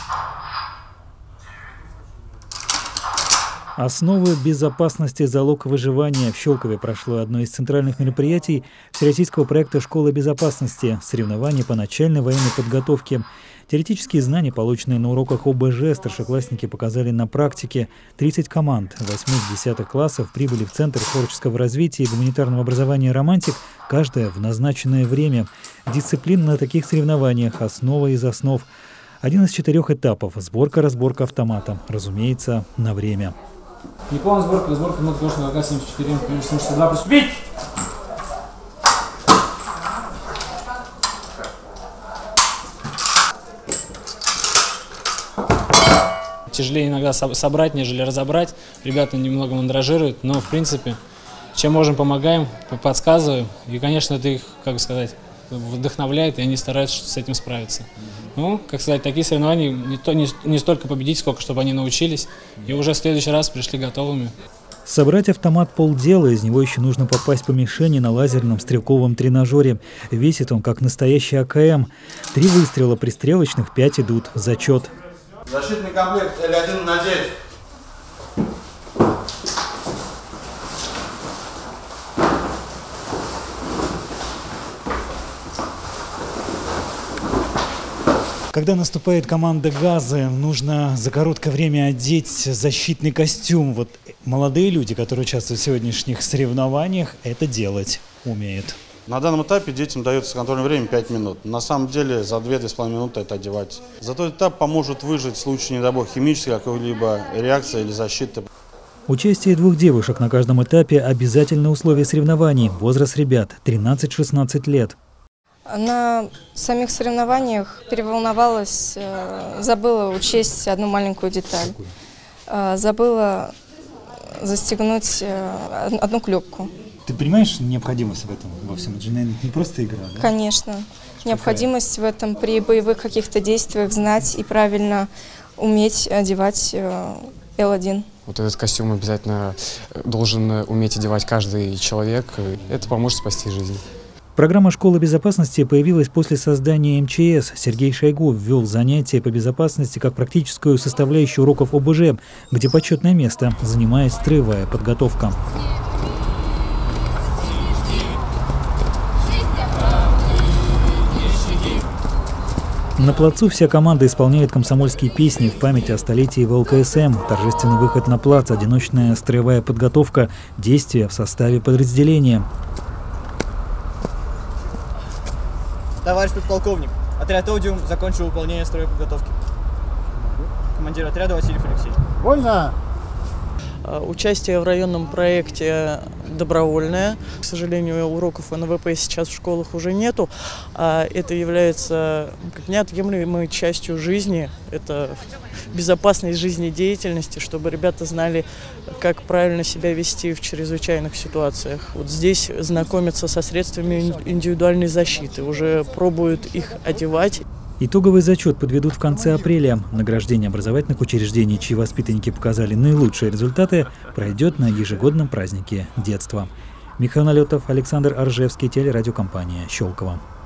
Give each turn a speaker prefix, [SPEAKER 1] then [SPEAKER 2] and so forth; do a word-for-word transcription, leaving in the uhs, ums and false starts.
[SPEAKER 1] Основы безопасности – залог выживания. В Щелкове прошло одно из центральных мероприятий всероссийского проекта «Школа безопасности» – соревнования по начальной военной подготовке. Теоретические знания, полученные на уроках О Б Ж, старшеклассники показали на практике. тридцать команд восьми-десятых классов прибыли в Центр творческого развития и гуманитарного образования «Романтик», каждая в назначенное время. Дисциплина на таких соревнованиях – основа из основ. Один из четырех этапов – сборка-разборка автомата. Разумеется, на время.
[SPEAKER 2] Неполная сборка, сборка минут дошного ага семьдесят четыре, семьдесят два, приступить! Тяжелее иногда собрать, нежели разобрать. Ребята немного мандражируют, но в принципе, чем можем, помогаем, подсказываем. И, конечно, это их, как сказать, вдохновляет, и они стараются с этим справиться. Ну, как сказать, такие соревнования не, то, не, не столько победить, сколько чтобы они научились, и уже в следующий раз пришли готовыми.
[SPEAKER 1] Собрать автомат полдела, из него еще нужно попасть по мишени на лазерном стрелковом тренажере. Весит он как настоящий А К М. Три выстрела пристрелочных, пять идут в зачет.
[SPEAKER 3] Защитный комплект Л один надеть.
[SPEAKER 1] Когда наступает команда газа, нужно за короткое время одеть защитный костюм. Вот молодые люди, которые участвуют в сегодняшних соревнованиях, это делать умеют.
[SPEAKER 3] На данном этапе детям дается контрольное время пять минут. На самом деле за две-две с половиной минуты это одевать. Зато этап поможет выжить в случае, не дай бог, химической какой-либо реакции или защиты.
[SPEAKER 1] Участие двух девушек на каждом этапе – обязательное условие соревнований. Возраст ребят – тринадцать-шестнадцать лет.
[SPEAKER 4] На самих соревнованиях переволновалась, забыла учесть одну маленькую деталь. Забыла застегнуть одну клепку.
[SPEAKER 1] Ты понимаешь необходимость в этом во всем? Это же, наверное, не просто игра, да?
[SPEAKER 4] Конечно. Необходимость в этом при боевых каких-то действиях знать и правильно уметь одевать Л один.
[SPEAKER 5] Вот этот костюм обязательно должен уметь одевать каждый человек. Это поможет спасти жизнь.
[SPEAKER 1] Программа «Школа безопасности» появилась после создания М Ч С. Сергей Шойгу ввел занятия по безопасности как практическую составляющую уроков О Б Ж, где почетное место занимает строевая подготовка. На плацу вся команда исполняет комсомольские песни в память о столетии В Л К С М. Торжественный выход на плац, одиночная строевая подготовка, действия в составе подразделения.
[SPEAKER 6] Товарищ подполковник, отряд «Одиум» закончил выполнение строевой подготовки. Командир отряда Васильев Алексей.
[SPEAKER 7] Вольно!
[SPEAKER 8] Участие в районном проекте добровольное. К сожалению, уроков Н В П сейчас в школах уже нету. А это является как неотъемлемой частью жизни. Это безопасность жизнедеятельности, чтобы ребята знали, как правильно себя вести в чрезвычайных ситуациях. Вот здесь знакомятся со средствами индивидуальной защиты, уже пробуют их одевать.
[SPEAKER 1] Итоговый зачет подведут в конце апреля. Награждение образовательных учреждений, чьи воспитанники показали наилучшие результаты, пройдет на ежегодном празднике детства. Михаил Налетов, Александр Аржевский, телерадиокомпания «Щелково».